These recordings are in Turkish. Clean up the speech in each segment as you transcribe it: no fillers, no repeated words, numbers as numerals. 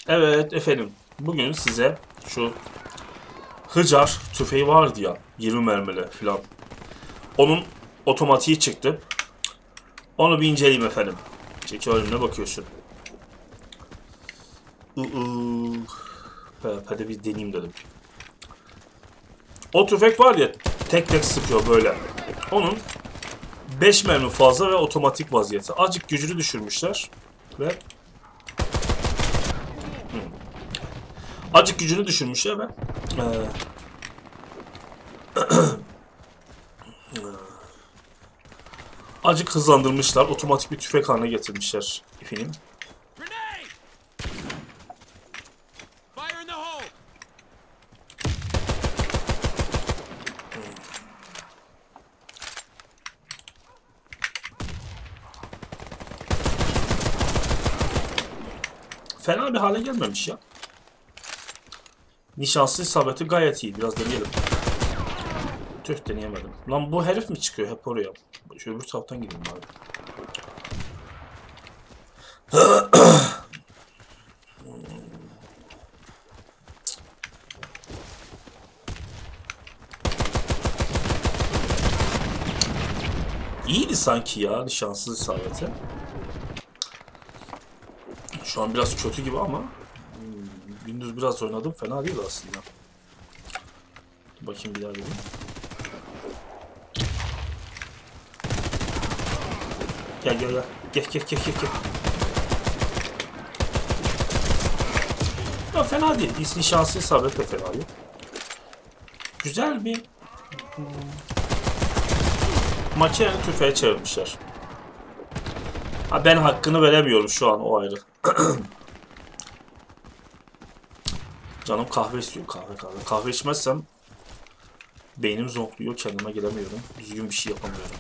Evet efendim. Bugün size şu Hıcar tüfeği vardı ya. 20 mermili falan. Onun otomatiği çıktı. Onu bir inceleyeyim efendim. Çeki önüne bakıyorsun. Hadi bir deneyeyim dedim. O tüfek var ya, tek tek sıkıyor böyle. Onun 5 mermi fazla ve otomatik vaziyeti. Azıcık gücünü düşürmüşler. Ve azıcık gücünü düşürmüşler ve azıcık hızlandırmışlar. Otomatik bir tüfek haline getirmişler efendim. Fena bir hale gelmemiş ya. Nişanslı isabeti gayet iyi. Biraz deneyelim. Tüh, deneyemedim. Lan bu herif mi çıkıyor hep oraya? Şöyle öbür taraftan gidelim abi. İyiydi sanki ya nişansız isabeti. Şu an biraz kötü gibi ama gündüz biraz oynadım, fena değil aslında. Bakayım bir daha dedim. Gel gel gel. Gel. Ya fena değil. Nişansız isabet de fena değil. Güzel bir makine tüfeğe çevirmişler. Ha, ben hakkını veremiyorum şu an, o ayrı. Canım kahve istiyor, kahve. Kahve içmezsem beynim zonkluyor, kendime gelemiyorum. Düzgün bir şey yapamıyorum.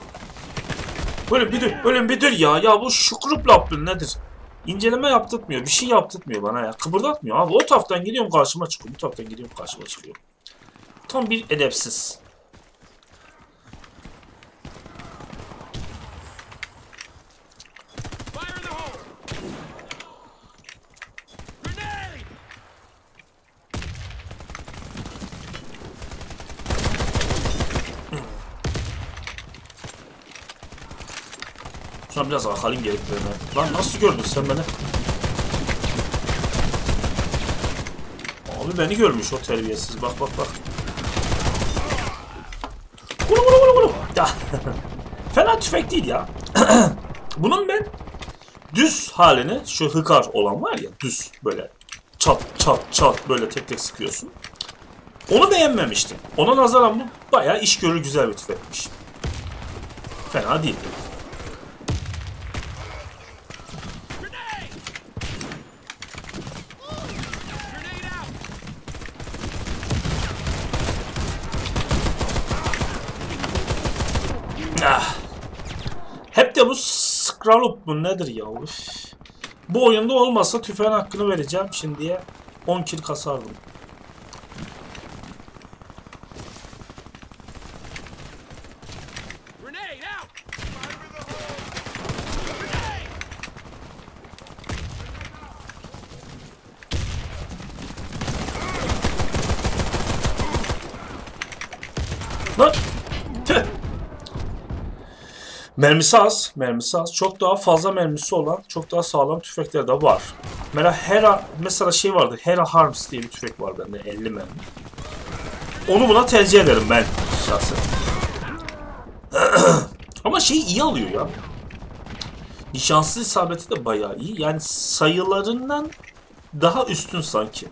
Böyle bir dur ya. Ya bu şukrup laptır nedir? İnceleme yaptırtmıyor, bir şey yaptırtmıyor bana ya. Kıpırdatmıyor abi. O taraftan gidiyorum karşıma çıkıyor. Bu taraftan gidiyorum karşıma çıkıyor. Tam bir edepsiz. Şuna biraz bakalım gereklerine. Lan nasıl gördün sen beni? Abi beni görmüş o terbiyesiz. Bak. Vuru. Ya. Fena tüfek değil ya. Bunun ben düz halini, şu hıkar olan var ya, düz böyle çat böyle tek tek sıkıyorsun. Onu beğenmemiştim. Ona nazaran bu bayağı iş görür güzel bir tüfekmiş. Fena değil. Ah. Hep de bu Scrollup mu nedir ya? Üf. Bu oyunda olmasa tüfeğin hakkını vereceğim şimdiye. 10 kill kasardım. Lan! Tüh! Mermisi az. Çok daha fazla mermisi olan, çok daha sağlam tüfekler de var. Mesela şey vardı, Hera Harms diye bir tüfek var bende, 50 mermi. Onu buna tercih ederim ben şahsen. Ama şey iyi alıyor ya. Nişanslı isabeti de bayağı iyi. Yani sayılarından daha üstün sanki.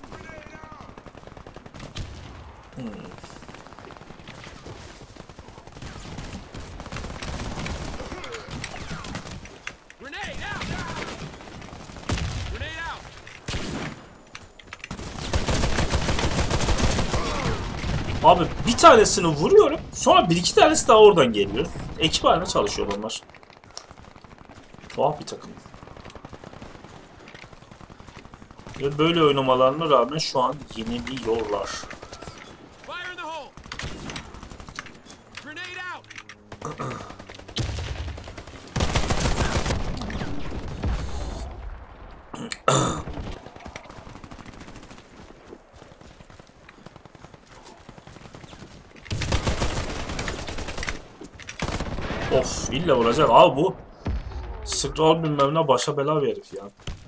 Abi bir tanesini vuruyorum, sonra bir iki tanesi daha oradan geliyor. Ekip haline çalışıyor onlar. Tuhaf bir takım. Ve böyle oynamalarına rağmen şu an yeniliyorlar. Of, illa vuracak. Abi bu scroll bilmem ne başa bela bir herif ya.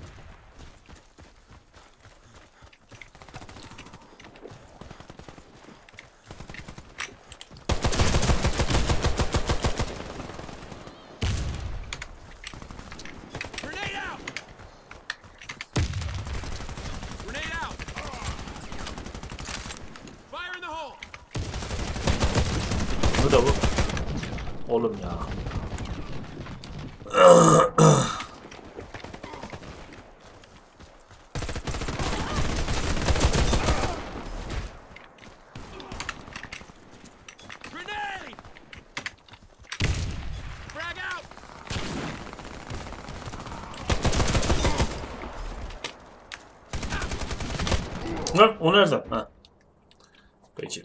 Bu da bu. Oğlum ya. Ha, o nereden? Ha. Peki.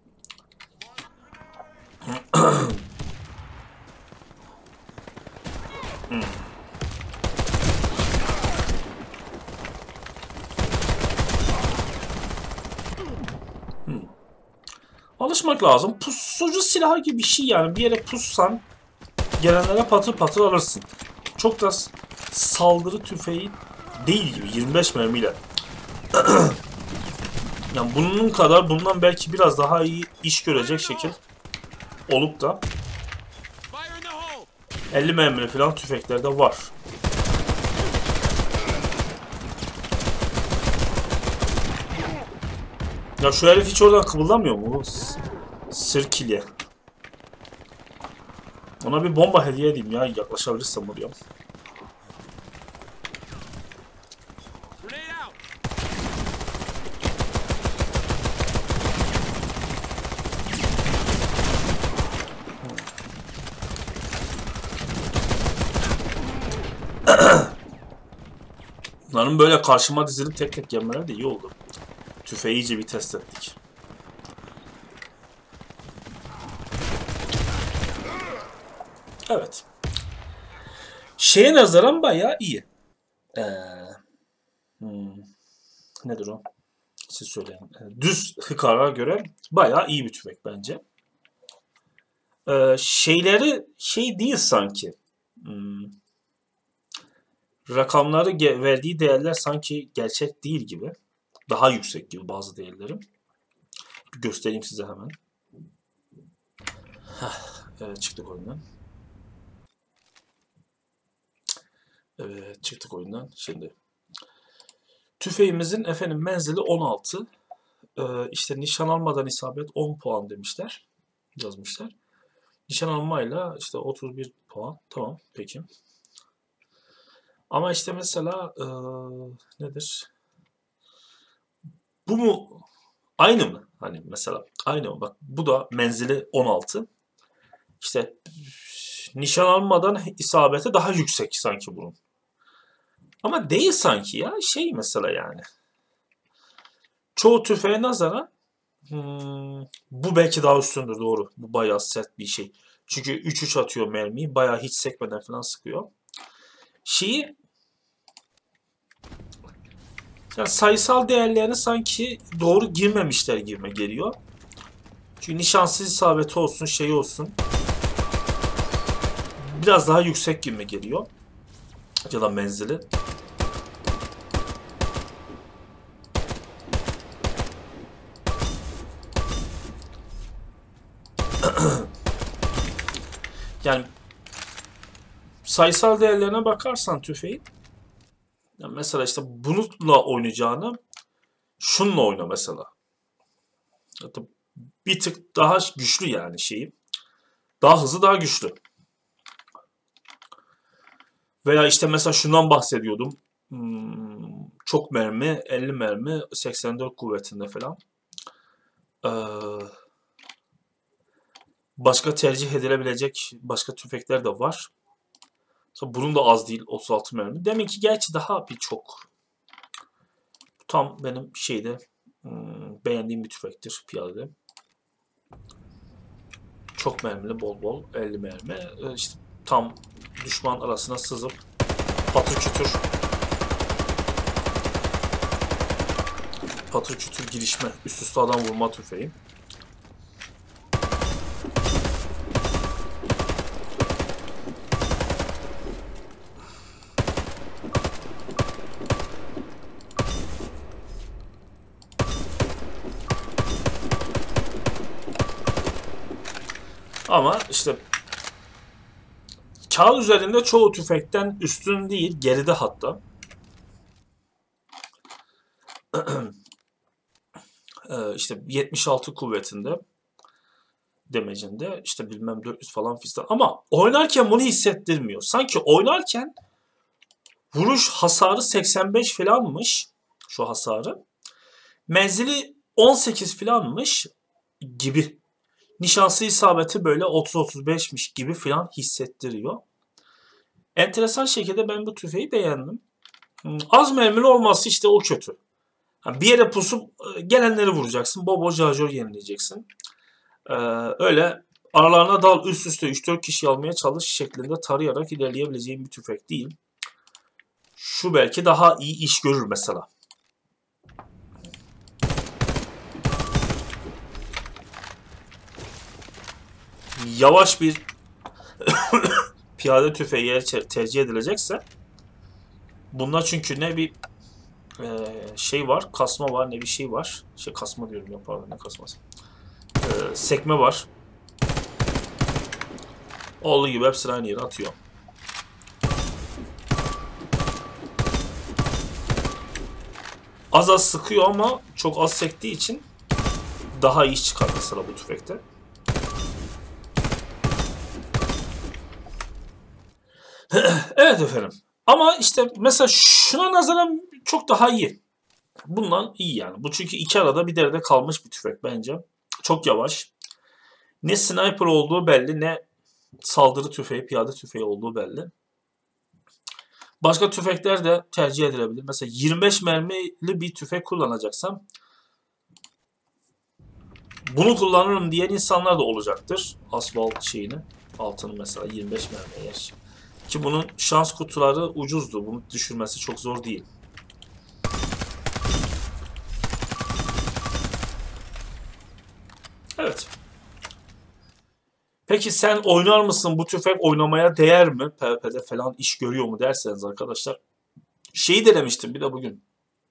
Alışmak lazım. Pusucu silahı gibi bir şey yani. Bir yere pussan gelenlere patır patır alırsın. Çok da saldırı tüfeği değil gibi 25 mermiyle. Yani bunun kadar bundan belki biraz daha iyi iş görecek şekil olup da 50 mermili falan tüfeklerde var. Ya şu herif hiç oradan kıvıldamıyor mu? Sirkilye. Ona bir bomba hediye edeyim ya, yaklaşabilirsem oraya. Bunların böyle karşıma dizilip tek tek gelmeleri de iyi oldu. Tüfeği iyice bir test ettik. Evet. Şeye nazaran bayağı iyi. Nedir o? Siz söyleyin. Düz hıkara göre bayağı iyi bir tüfek bence. Şeyleri şey değil sanki. Rakamları verdiği değerler sanki gerçek değil gibi. Daha yüksek gibi bazı değerlerim. Bir göstereyim size hemen. Evet, çıktık oyundan. Evet, çıktık oyundan. Şimdi tüfeğimizin efendim menzili 16. İşte nişan almadan isabet 10 puan demişler. Yazmışlar. Nişan almayla işte 31 puan. Tamam, peki. Ama işte mesela nedir? Bu mu? Aynı mı? Hani mesela aynı mı? Bak bu da menzili 16. İşte nişan almadan isabeti daha yüksek sanki bunun. Ama değil sanki ya. Şey mesela yani. Çoğu tüfeğe nazaran bu belki daha üstündür, doğru. Bu bayağı sert bir şey. Çünkü 3-3 atıyor mermiyi. Bayağı hiç sekmeden falan sıkıyor. Şeyi yani sayısal değerlerini sanki doğru girmemişler gibime geliyor. Çünkü nişansız isabeti olsun, şey olsun. Biraz daha yüksek gibime geliyor. Ya da menzili. Yani sayısal değerlerine bakarsan tüfeğin, yani mesela işte bununla oynayacağını şunla oyna mesela. Hatta bir tık daha güçlü yani şeyi. Daha hızlı, daha güçlü. Veya işte mesela şundan bahsediyordum. Çok mermi, 50 mermi, 84 kuvvetinde falan. Başka tercih edilebilecek başka tüfekler de var. Bunun da az değil, 36 mermi. Demek ki gerçi daha birçok. Tam benim şeyde beğendiğim bir tüfektir piyade. Çok mermili, bol bol 50 mermi. İşte tam düşman arasına sızıp patır kütür girişme, üst üste adam vurma tüfeği. Ama işte kağıt üzerinde çoğu tüfekten üstün değil, geride hatta. İşte 76 kuvvetinde, demecinde, işte bilmem 400 falan fistan. Ama oynarken bunu hissettirmiyor. Sanki oynarken vuruş hasarı 85 falanmış, şu hasarı. Menzili 18 falanmış gibi. Nişanslı isabeti böyle 30-35'miş gibi filan hissettiriyor. Enteresan şekilde ben bu tüfeği beğendim. Az mermili olması işte o kötü. Bir yere pusup gelenleri vuracaksın. Bol bol şarjör yenileyeceksin. Öyle aralarına dal, üst üste 3-4 kişi almaya çalış şeklinde tarayarak ilerleyebileceğim bir tüfek değil. Şu belki daha iyi iş görür mesela. Yavaş bir piyade tüfeği eğer tercih edilecekse, bunlar çünkü ne bir şey var, kasma var, ne bir şey var. Kasma diyorum ya, pardon, ne kasması. Sekme var. Olduğu gibi hepsini aynı yere atıyor. Az az sıkıyor ama çok az sektiği için daha iyi iş çıkar mesela bu tüfekte. Evet efendim. Ama işte mesela şuna nazaran çok daha iyi. Bundan iyi yani. Bu çünkü iki arada bir derede kalmış bir tüfek bence. Çok yavaş. Ne sniper olduğu belli, ne saldırı tüfeği, piyade tüfeği olduğu belli. Başka tüfekler de tercih edilebilir. Mesela 25 mermili bir tüfek kullanacaksam bunu kullanırım diyen insanlar da olacaktır. Asfalt şeyini, altını mesela 25 mermiye yer. Ki bunun şans kutuları ucuzdu. Bunu düşürmesi çok zor değil. Evet. Peki sen oynar mısın? Bu tüfek oynamaya değer mi? PvP'de falan iş görüyor mu derseniz arkadaşlar. Şeyi denemiştim bir de bugün.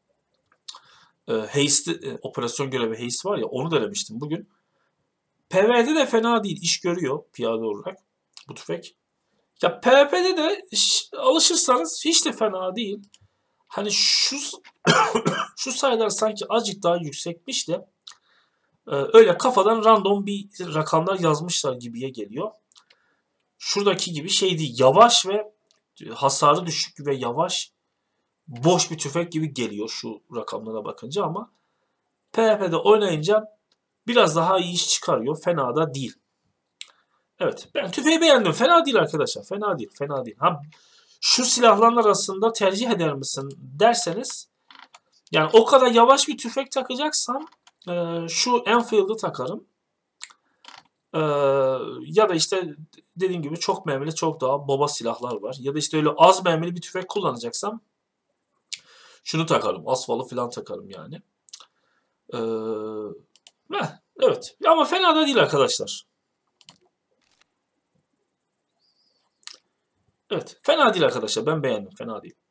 Haste, operasyon görevi Haste var ya, onu denemiştim bugün. PvE'de de fena değil. İş görüyor piyade olarak bu tüfek. Ya PvP'de de alışırsanız hiç de fena değil. Hani şu sayılar sanki azıcık daha yüksekmiş de öyle kafadan random bir rakamlar yazmışlar gibiye geliyor. Şuradaki gibi şey değil. Yavaş ve hasarı düşük ve yavaş, boş bir tüfek gibi geliyor şu rakamlara bakınca, ama PvP'de oynayınca biraz daha iyi iş çıkarıyor. Fena da değil. Evet, ben tüfeği beğendim. Fena değil arkadaşlar. Fena değil. Fena değil. Ha, şu silahların arasında tercih eder misin derseniz, yani o kadar yavaş bir tüfek takacaksam şu Enfield'ı takarım. Ya da işte dediğim gibi çok mermili, çok daha baba silahlar var. Ya da işte öyle az mermili bir tüfek kullanacaksam şunu takarım. Asfalı falan takarım yani. Evet. Ama fena da değil arkadaşlar. Evet. Fena değil arkadaşlar. Ben beğendim. Fena değil.